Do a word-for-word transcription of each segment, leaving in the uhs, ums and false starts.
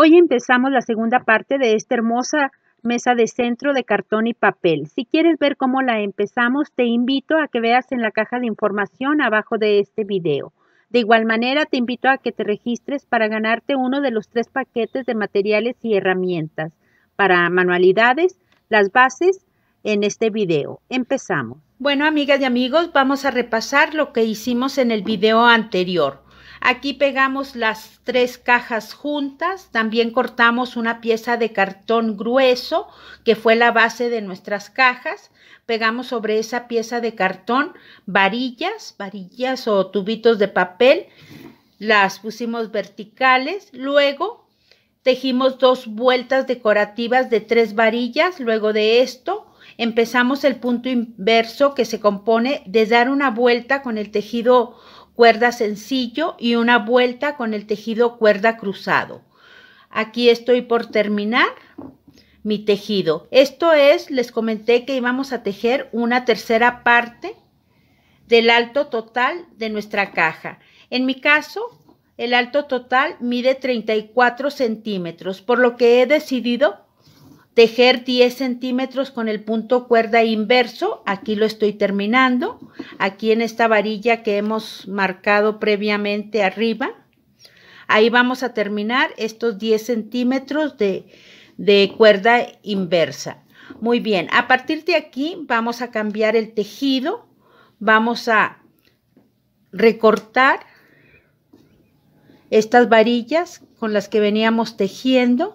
Hoy empezamos la segunda parte de esta hermosa mesa de centro de cartón y papel. Si quieres ver cómo la empezamos, te invito a que veas en la caja de información abajo de este video. De igual manera, te invito a que te registres para ganarte uno de los tres paquetes de materiales y herramientas para manualidades, las bases en este video. Empezamos. Bueno, amigas y amigos, vamos a repasar lo que hicimos en el video anterior. Aquí pegamos las tres cajas juntas, también cortamos una pieza de cartón grueso que fue la base de nuestras cajas. Pegamos sobre esa pieza de cartón varillas, varillas o tubitos de papel, las pusimos verticales. Luego tejimos dos vueltas decorativas de tres varillas. Luego de esto empezamos el punto inverso, que se compone de dar una vuelta con el tejido cuerda sencillo y una vuelta con el tejido cuerda cruzado. Aquí estoy por terminar mi tejido. Esto es, les comenté que íbamos a tejer una tercera parte del alto total de nuestra caja. En mi caso, el alto total mide treinta y cuatro centímetros, por lo que he decidido tejer diez centímetros con el punto cuerda inverso. Aquí lo estoy terminando, aquí en esta varilla que hemos marcado previamente arriba. Ahí vamos a terminar estos diez centímetros de, de cuerda inversa. Muy bien, a partir de aquí vamos a cambiar el tejido. Vamos a recortar estas varillas con las que veníamos tejiendo.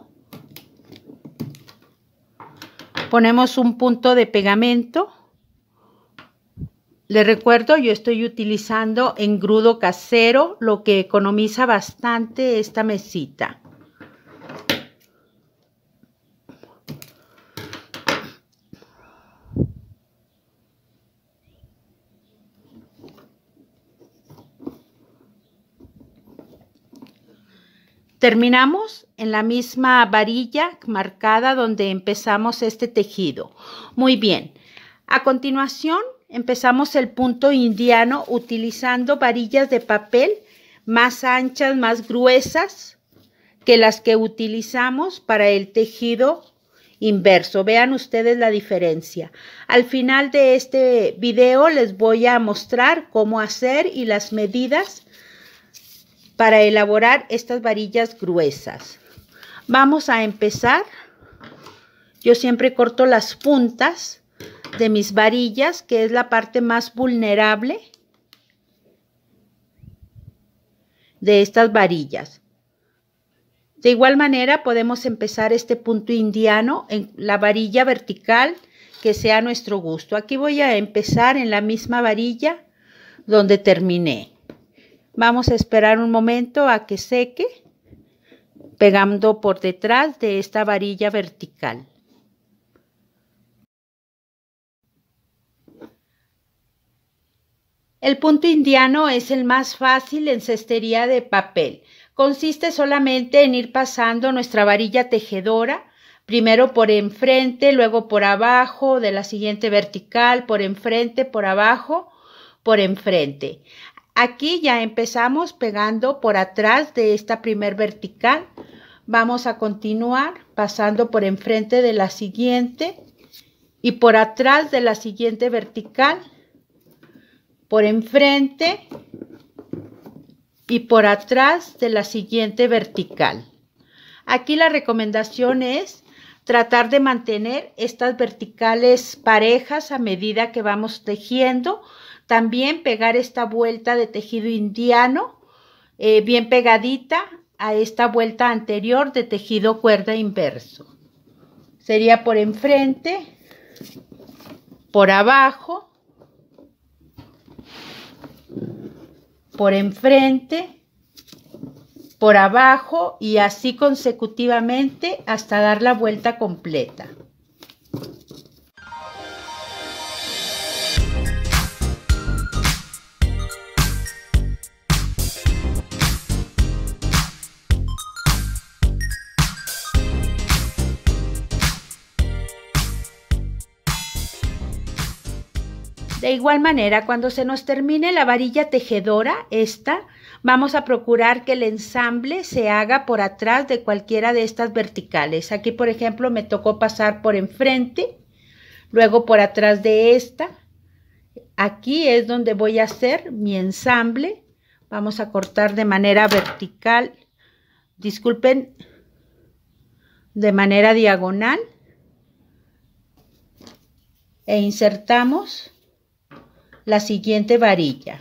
Ponemos un punto de pegamento. Les recuerdo, yo estoy utilizando engrudo casero, lo que economiza bastante esta mesita. Terminamos en la misma varilla marcada donde empezamos este tejido. Muy bien. A continuación empezamos el punto indiano utilizando varillas de papel más anchas, más gruesas que las que utilizamos para el tejido inverso. Vean ustedes la diferencia. Al final de este video les voy a mostrar cómo hacer y las medidas para elaborar estas varillas gruesas. Vamos a empezar. Yo siempre corto las puntas de mis varillas, que es la parte más vulnerable de estas varillas. De igual manera podemos empezar este punto indiano en la varilla vertical que sea a nuestro gusto. Aquí voy a empezar en la misma varilla donde terminé. Vamos a esperar un momento a que seque, pegando por detrás de esta varilla vertical. El punto indiano es el más fácil en cestería de papel. Consiste solamente en ir pasando nuestra varilla tejedora, primero por enfrente, luego por abajo, de la siguiente vertical, por enfrente, por abajo, por enfrente. Aquí ya empezamos pegando por atrás de esta primer vertical. Vamos a continuar pasando por enfrente de la siguiente y por atrás de la siguiente vertical, por enfrente y por atrás de la siguiente vertical. Aquí la recomendación es tratar de mantener estas verticales parejas a medida que vamos tejiendo. También pegar esta vuelta de tejido indiano eh, bien pegadita a esta vuelta anterior de tejido cuerda inverso. Sería por enfrente, por abajo, por enfrente, por abajo y así consecutivamente hasta dar la vuelta completa. De igual manera, cuando se nos termine la varilla tejedora, esta, vamos a procurar que el ensamble se haga por atrás de cualquiera de estas verticales. Aquí, por ejemplo, me tocó pasar por enfrente, luego por atrás de esta. Aquí es donde voy a hacer mi ensamble. Vamos a cortar de manera vertical, disculpen, de manera diagonal. E insertamos la siguiente varilla.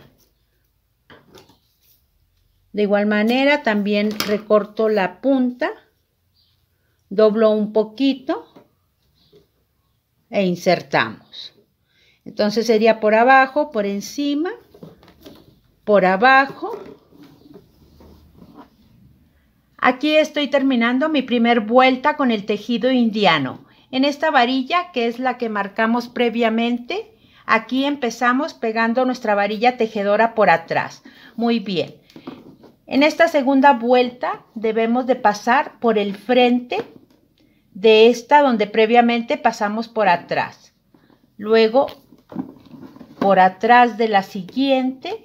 De igual manera también recorto la punta, doblo un poquito e insertamos. Entonces sería por abajo, por encima, por abajo. Aquí estoy terminando mi primer vuelta con el tejido indiano. En esta varilla, que es la que marcamos previamente, aquí empezamos pegando nuestra varilla tejedora por atrás. Muy bien. En esta segunda vuelta debemos de pasar por el frente de esta donde previamente pasamos por atrás. Luego por atrás de la siguiente.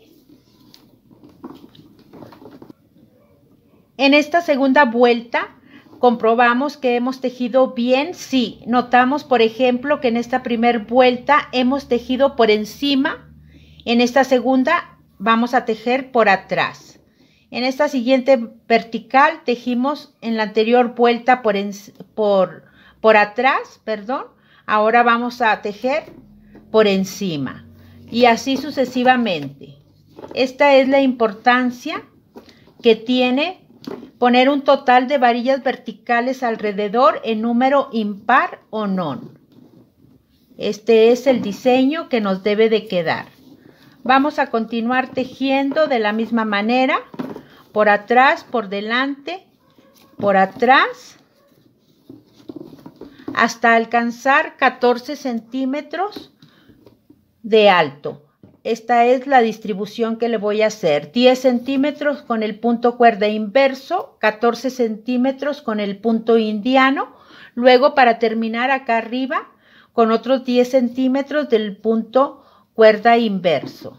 En esta segunda vuelta comprobamos que hemos tejido bien. Sí, notamos, por ejemplo, que en esta primera vuelta hemos tejido por encima. En esta segunda vamos a tejer por atrás. En esta siguiente vertical tejimos en la anterior vuelta por, en, por, por atrás, perdón. Ahora vamos a tejer por encima. Y así sucesivamente. Esta es la importancia que tiene poner un total de varillas verticales alrededor en número impar o non. Este es el diseño que nos debe de quedar. Vamos a continuar tejiendo de la misma manera, por atrás, por delante, por atrás, hasta alcanzar catorce centímetros de alto. Esta es la distribución que le voy a hacer. diez centímetros con el punto cuerda inverso, catorce centímetros con el punto indiano. Luego, para terminar acá arriba, con otros diez centímetros del punto cuerda inverso.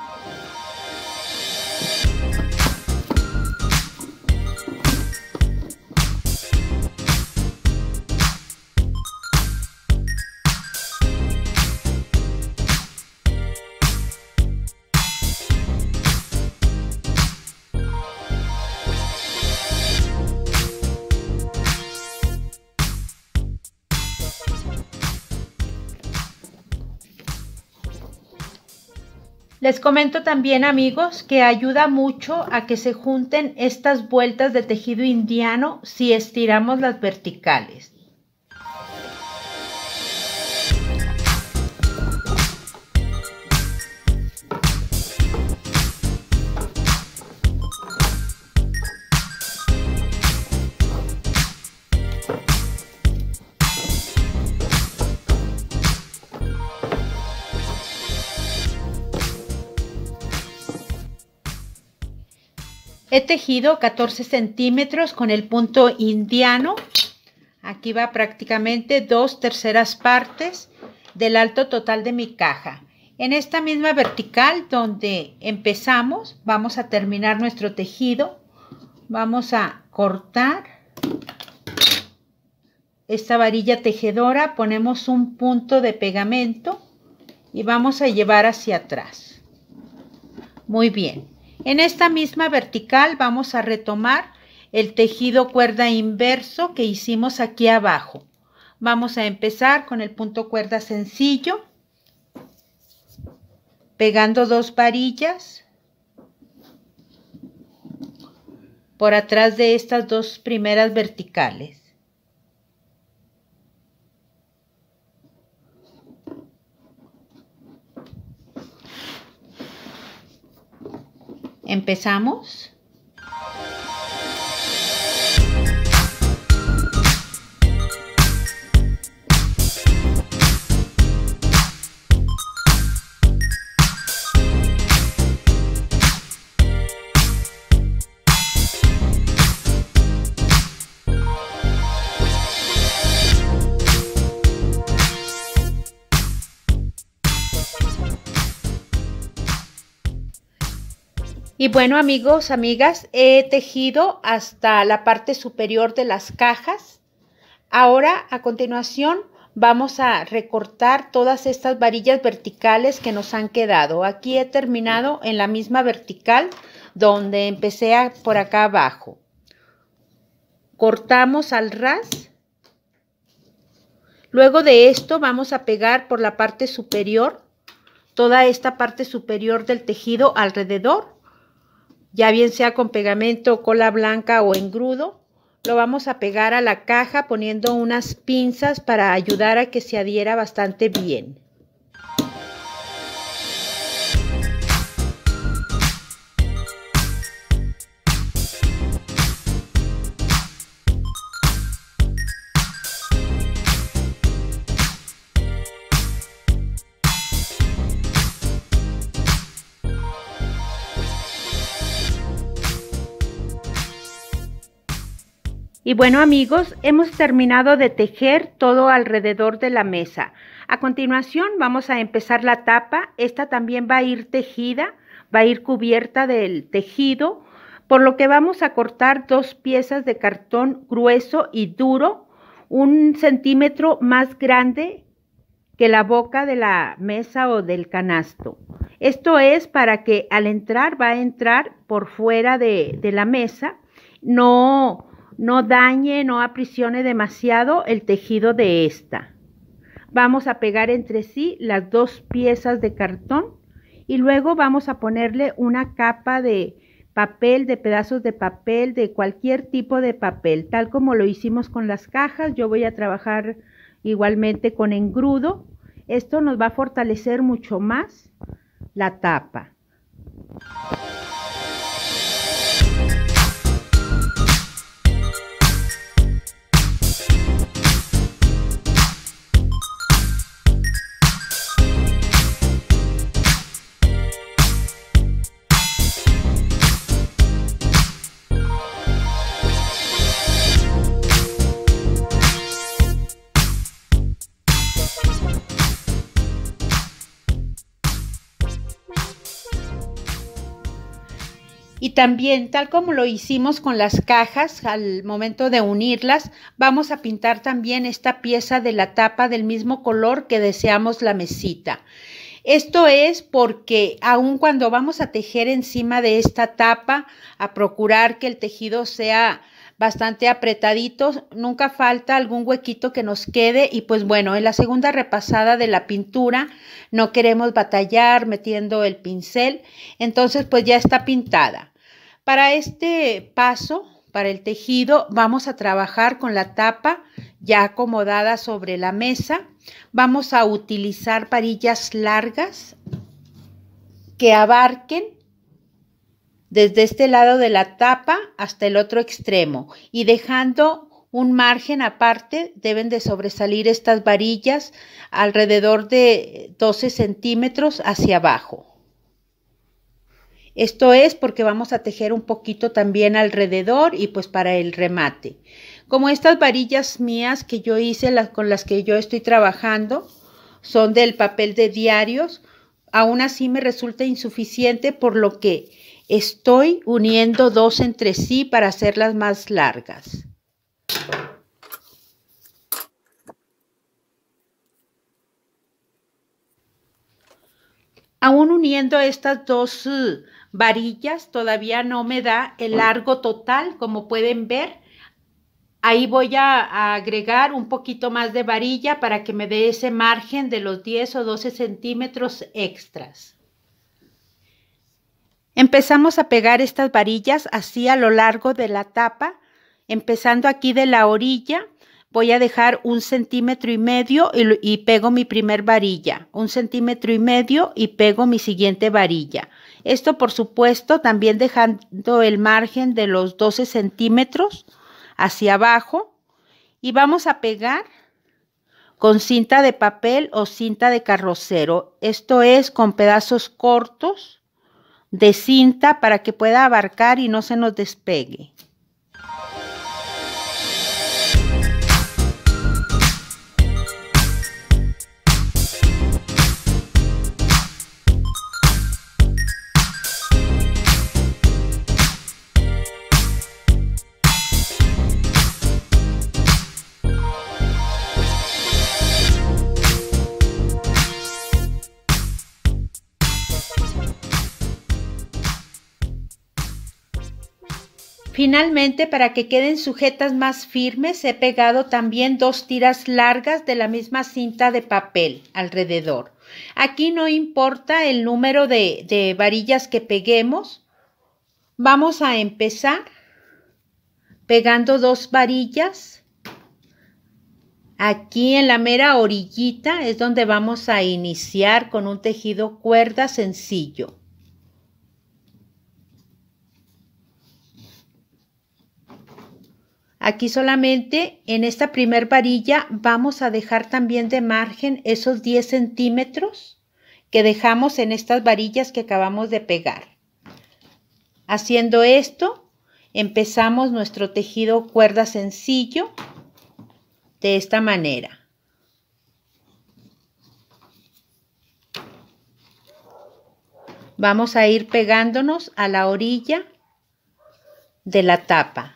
Les comento también, amigos, que ayuda mucho a que se junten estas vueltas de tejido indiano si estiramos las verticales. He tejido catorce centímetros con el punto indiano. Aquí va prácticamente dos terceras partes del alto total de mi caja. En esta misma vertical donde empezamos, vamos a terminar nuestro tejido. Vamos a cortar esta varilla tejedora, ponemos un punto de pegamento y vamos a llevar hacia atrás. Muy bien. En esta misma vertical vamos a retomar el tejido cuerda inverso que hicimos aquí abajo. Vamos a empezar con el punto cuerda sencillo, pegando dos varillas por atrás de estas dos primeras verticales. Empezamos. Y bueno, amigos, amigas, he tejido hasta la parte superior de las cajas. Ahora, a continuación, vamos a recortar todas estas varillas verticales que nos han quedado. Aquí he terminado en la misma vertical donde empecé a, por acá abajo. Cortamos al ras. Luego de esto vamos a pegar por la parte superior, toda esta parte superior del tejido alrededor, ya bien sea con pegamento, cola blanca o engrudo. Lo vamos a pegar a la caja poniendo unas pinzas para ayudar a que se adhiera bastante bien. Y bueno, amigos, hemos terminado de tejer todo alrededor de la mesa. A continuación vamos a empezar la tapa. Esta también va a ir tejida, va a ir cubierta del tejido, por lo que vamos a cortar dos piezas de cartón grueso y duro, un centímetro más grande que la boca de la mesa o del canasto. Esto es para que al entrar, va a entrar por fuera de, de la mesa, no... no dañe, no aprisione demasiado el tejido de esta. Vamos a pegar entre sí las dos piezas de cartón y luego vamos a ponerle una capa de papel, de pedazos de papel, de cualquier tipo de papel, tal como lo hicimos con las cajas. Yo voy a trabajar igualmente con engrudo. Esto nos va a fortalecer mucho más la tapa. Y también, tal como lo hicimos con las cajas, al momento de unirlas, vamos a pintar también esta pieza de la tapa del mismo color que deseamos la mesita. Esto es porque aun cuando vamos a tejer encima de esta tapa, a procurar que el tejido sea bastante apretadito, nunca falta algún huequito que nos quede y pues bueno, en la segunda repasada de la pintura no queremos batallar metiendo el pincel, entonces pues ya está pintada. Para este paso, para el tejido, vamos a trabajar con la tapa ya acomodada sobre la mesa. Vamos a utilizar varillas largas que abarquen desde este lado de la tapa hasta el otro extremo y dejando un margen aparte. Deben de sobresalir estas varillas alrededor de doce centímetros hacia abajo. Esto es porque vamos a tejer un poquito también alrededor y pues para el remate. Como estas varillas mías que yo hice, las con las que yo estoy trabajando, son del papel de diarios, aún así me resulta insuficiente, por lo que estoy uniendo dos entre sí para hacerlas más largas. Aún uniendo estas dos uh, varillas, todavía no me da el largo total, como pueden ver. Ahí voy a, a agregar un poquito más de varilla para que me dé ese margen de los diez o doce centímetros extras. Empezamos a pegar estas varillas así a lo largo de la tapa, empezando aquí de la orilla. Voy a dejar un centímetro y medio y, y pego mi primer varilla, un centímetro y medio y pego mi siguiente varilla. Esto, por supuesto, también dejando el margen de los doce centímetros hacia abajo, y vamos a pegar con cinta de papel o cinta de carrocero. Esto es con pedazos cortos de cinta para que pueda abarcar y no se nos despegue. Finalmente, para que queden sujetas más firmes, he pegado también dos tiras largas de la misma cinta de papel alrededor. Aquí no importa el número de, de varillas que peguemos. Vamos a empezar pegando dos varillas. Aquí en la mera orillita es donde vamos a iniciar con un tejido cuerda sencillo. Aquí solamente en esta primer varilla vamos a dejar también de margen esos diez centímetros que dejamos en estas varillas que acabamos de pegar. Haciendo esto, empezamos nuestro tejido cuerda sencillo de esta manera. Vamos a ir pegándonos a la orilla de la tapa.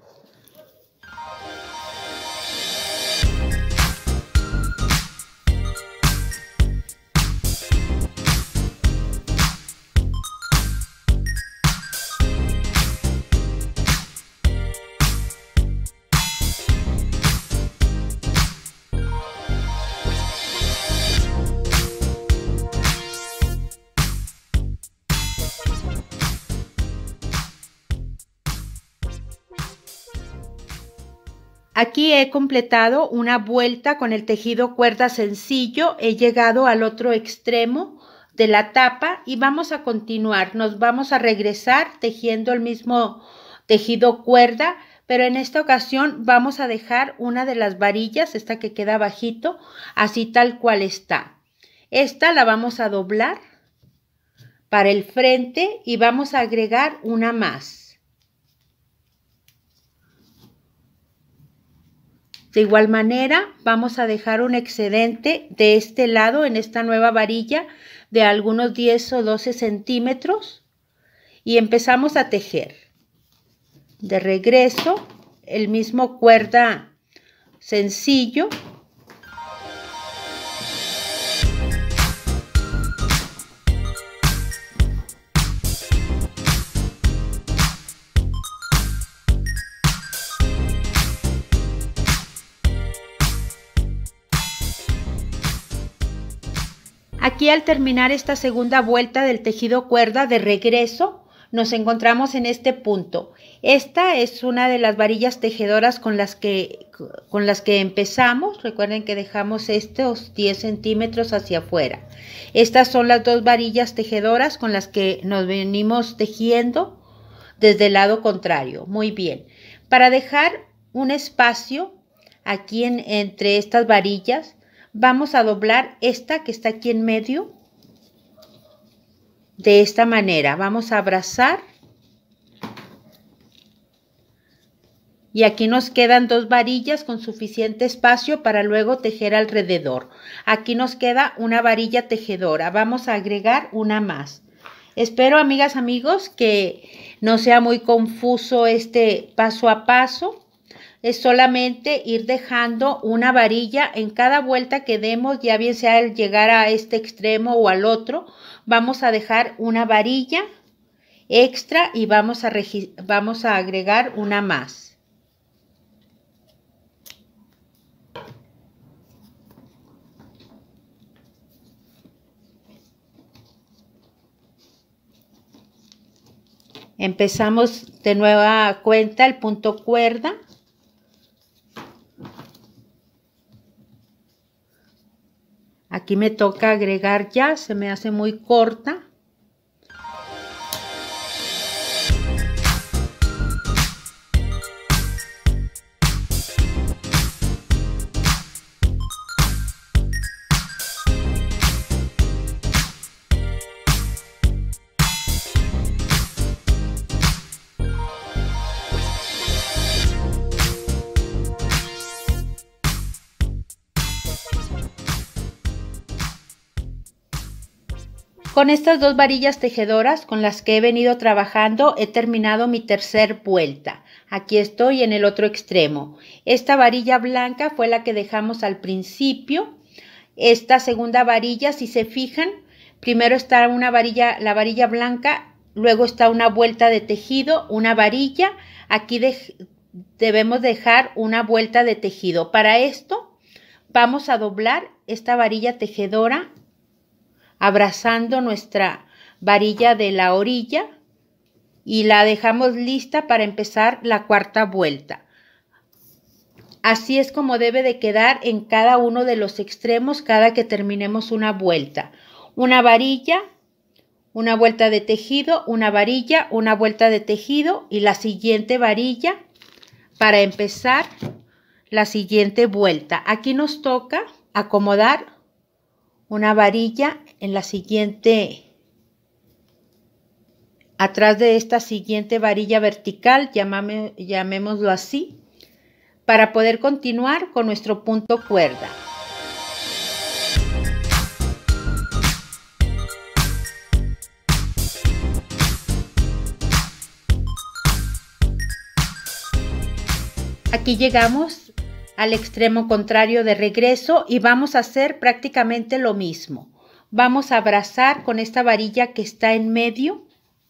Aquí he completado una vuelta con el tejido cuerda sencillo, he llegado al otro extremo de la tapa y vamos a continuar. Nos vamos a regresar tejiendo el mismo tejido cuerda, pero en esta ocasión vamos a dejar una de las varillas, esta que queda bajito, así tal cual está. Esta la vamos a doblar para el frente y vamos a agregar una más. De igual manera, vamos a dejar un excedente de este lado en esta nueva varilla de algunos diez o doce centímetros y empezamos a tejer. De regreso, el mismo cuerda sencillo. Aquí al terminar esta segunda vuelta del tejido cuerda de regreso, nos encontramos en este punto. Esta es una de las varillas tejedoras con las que, con las que empezamos. Recuerden que dejamos estos diez centímetros hacia afuera. Estas son las dos varillas tejedoras con las que nos venimos tejiendo desde el lado contrario. Muy bien. Para dejar un espacio aquí en, entre estas varillas, vamos a doblar esta que está aquí en medio de esta manera. Vamos a abrazar y aquí nos quedan dos varillas con suficiente espacio para luego tejer alrededor. Aquí nos queda una varilla tejedora. Vamos a agregar una más. Espero, amigas, amigos, que no sea muy confuso este paso a paso. Es solamente ir dejando una varilla en cada vuelta que demos, ya bien sea al llegar a este extremo o al otro. Vamos a dejar una varilla extra y vamos a, vamos a agregar una más. Empezamos de nueva cuenta el punto cuerda. Aquí me toca agregar ya, se me hace muy corta. Con estas dos varillas tejedoras con las que he venido trabajando he terminado mi tercer vuelta. Aquí estoy en el otro extremo. Esta varilla blanca fue la que dejamos al principio. Esta segunda varilla, si se fijan, primero está una varilla, la varilla blanca luego está una vuelta de tejido, una varilla. Aquí de, debemos dejar una vuelta de tejido. Para esto vamos a doblar esta varilla tejedora abrazando nuestra varilla de la orilla y la dejamos lista para empezar la cuarta vuelta. Así es como debe de quedar en cada uno de los extremos cada que terminemos una vuelta. Una varilla, una vuelta de tejido, una varilla, una vuelta de tejido y la siguiente varilla para empezar la siguiente vuelta. Aquí nos toca acomodar una varilla en la siguiente, atrás de esta siguiente varilla vertical, llamame, llamémoslo así, para poder continuar con nuestro punto cuerda. Aquí llegamos al extremo contrario de regreso y vamos a hacer prácticamente lo mismo. Vamos a abrazar con esta varilla que está en medio.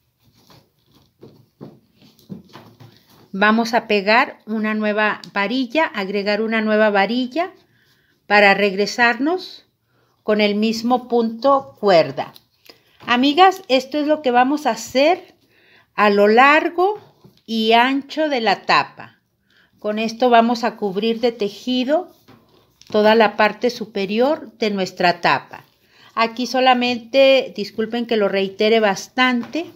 Vamos a pegar una nueva varilla, agregar una nueva varilla para regresarnos con el mismo punto cuerda. Amigas, esto es lo que vamos a hacer a lo largo y ancho de la tapa. Con esto vamos a cubrir de tejido toda la parte superior de nuestra tapa. Aquí solamente, disculpen que lo reitere bastante,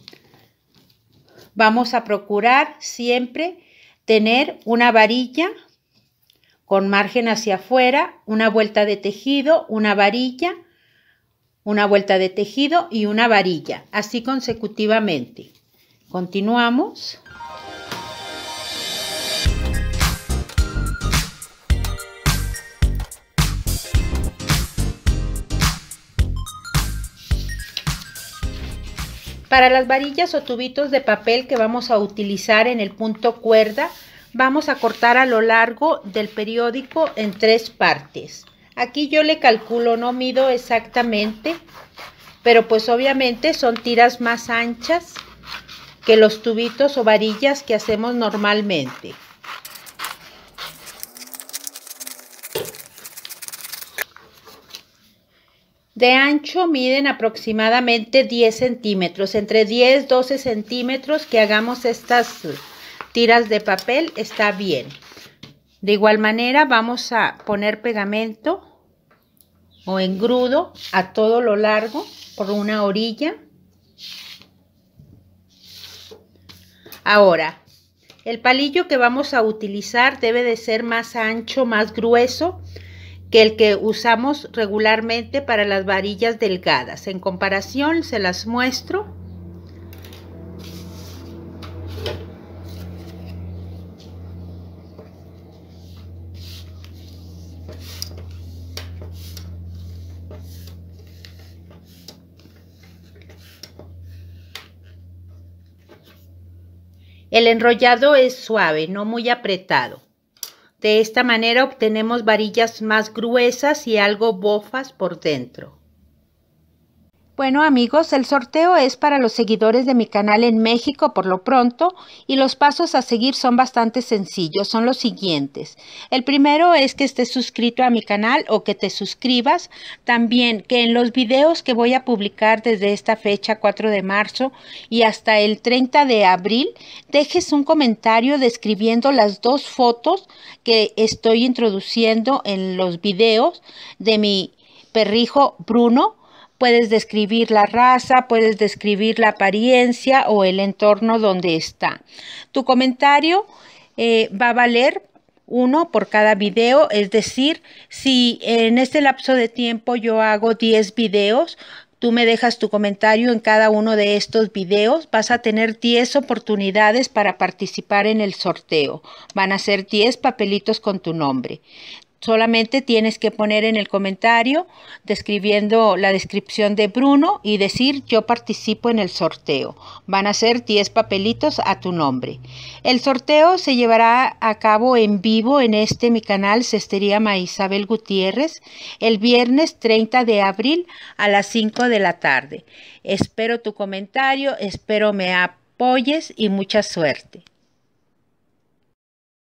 vamos a procurar siempre tener una varilla con margen hacia afuera, una vuelta de tejido, una varilla, una vuelta de tejido y una varilla, así consecutivamente. Continuamos. Para las varillas o tubitos de papel que vamos a utilizar en el punto cuerda, vamos a cortar a lo largo del periódico en tres partes. Aquí yo le calculo, no mido exactamente, pero pues obviamente son tiras más anchas que los tubitos o varillas que hacemos normalmente. De ancho miden aproximadamente diez centímetros, entre diez y doce centímetros que hagamos estas tiras de papel está bien. De igual manera vamos a poner pegamento o engrudo a todo lo largo por una orilla. Ahora, el palillo que vamos a utilizar debe de ser más ancho, más grueso que el que usamos regularmente para las varillas delgadas. En comparación, se las muestro. El enrollado es suave, no muy apretado. De esta manera obtenemos varillas más gruesas y algo bofas por dentro. Bueno amigos, el sorteo es para los seguidores de mi canal en México por lo pronto y los pasos a seguir son bastante sencillos, son los siguientes. El primero es que estés suscrito a mi canal o que te suscribas. También que en los videos que voy a publicar desde esta fecha cuatro de marzo y hasta el treinta de abril, dejes un comentario describiendo las dos fotos que estoy introduciendo en los videos de mi perrijo Bruno. Puedes describir la raza, puedes describir la apariencia o el entorno donde está. Tu comentario eh, va a valer uno por cada video, es decir, si en este lapso de tiempo yo hago diez videos, tú me dejas tu comentario en cada uno de estos videos, vas a tener diez oportunidades para participar en el sorteo. Van a ser diez papelitos con tu nombre. Solamente tienes que poner en el comentario describiendo la descripción de Bruno y decir yo participo en el sorteo. Van a ser diez papelitos a tu nombre. El sorteo se llevará a cabo en vivo en este mi canal Cestería Maisabel Gutiérrez el viernes treinta de abril a las cinco de la tarde. Espero tu comentario, espero me apoyes y mucha suerte.